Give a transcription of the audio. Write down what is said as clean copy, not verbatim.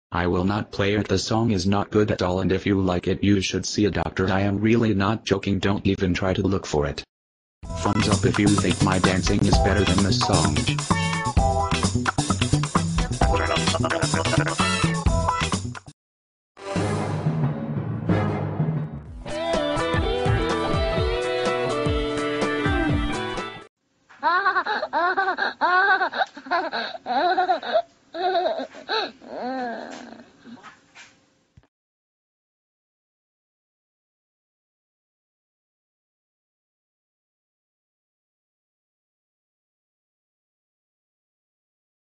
I will not play it. The song is not good at all, and if you like it you should see a doctor. I am really not joking. Don't even try to look for it. Thumbs up if you think my dancing is better than the song.